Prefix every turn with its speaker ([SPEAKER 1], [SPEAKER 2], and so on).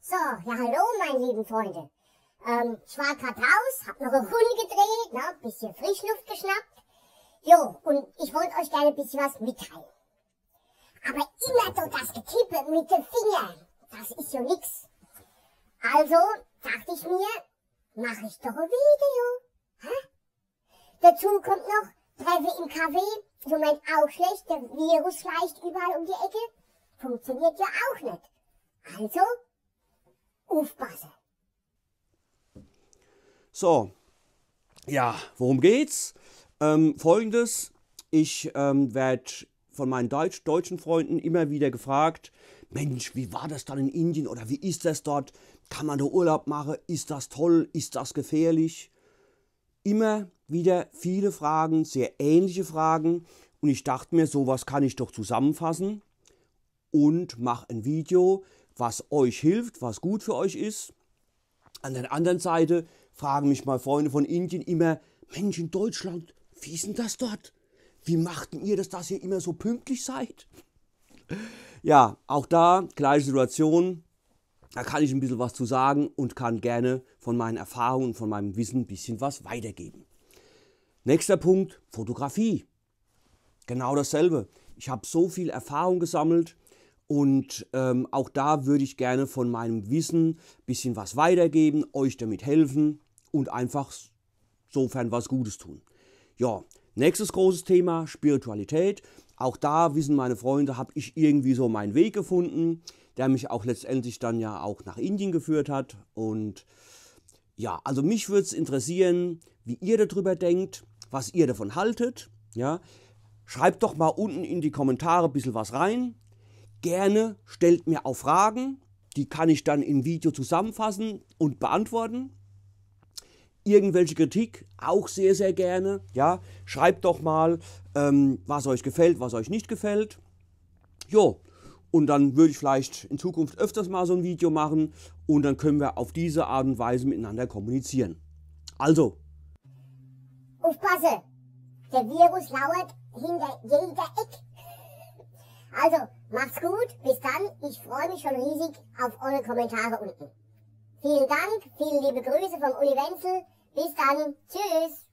[SPEAKER 1] So, ja hallo meine lieben Freunde. Ich war gerade raus, hab noch eine Runde gedreht, ne, bisschen Frischluft geschnappt. Jo, und ich wollte euch gerne ein bisschen was mitteilen. Aber immer so das Getippe mit den Fingern, das ist ja nix. Also dachte ich mir, mache ich doch ein Video. Hä? Dazu kommt noch Treffe im Café, im Moment auch schlecht, der Virus schleicht überall um die Ecke. Funktioniert ja auch nicht. Also, aufpassen.
[SPEAKER 2] So, ja, worum geht's? Folgendes, ich werde von meinen deutschen Freunden immer wieder gefragt, Mensch, wie war das dann in Indien oder wie ist das dort? Kann man da Urlaub machen? Ist das toll? Ist das gefährlich? Immer wieder viele Fragen, sehr ähnliche Fragen, und ich dachte mir, sowas kann ich doch zusammenfassen und mache ein Video, was euch hilft, was gut für euch ist. An der anderen Seite fragen mich mal Freunde von Indien immer, Mensch, in Deutschland, wie ist denn das dort? Wie machten ihr das, dass ihr immer so pünktlich seid? Ja, auch da, gleiche Situation, da kann ich ein bisschen was zu sagen und kann gerne von meinen Erfahrungen und von meinem Wissen ein bisschen was weitergeben. Nächster Punkt, Fotografie. Genau dasselbe. Ich habe so viel Erfahrung gesammelt und auch da würde ich gerne von meinem Wissen ein bisschen was weitergeben, euch damit helfen und einfach sofern was Gutes tun. Ja, nächstes großes Thema, Spiritualität. Auch da wissen meine Freunde, habe ich irgendwie so meinen Weg gefunden, der mich auch letztendlich dann ja auch nach Indien geführt hat. Und ja, also mich würde es interessieren, wie ihr darüber denkt, was ihr davon haltet. Ja, schreibt doch mal unten in die Kommentare ein bisschen was rein. Gerne stellt mir auch Fragen, die kann ich dann im Video zusammenfassen und beantworten. Irgendwelche Kritik auch sehr, sehr gerne. Ja, schreibt doch mal, was euch gefällt, was euch nicht gefällt. Jo, und dann würde ich vielleicht in Zukunft öfters mal so ein Video machen und dann können wir auf diese Art und Weise miteinander kommunizieren. Also.
[SPEAKER 1] Aufpasse, der Virus lauert hinter jeder Ecke. Also, macht's gut, bis dann. Ich freue mich schon riesig auf eure Kommentare unten. Vielen Dank, viele liebe Grüße vom Uli Wenzel. Bis dann, tschüss.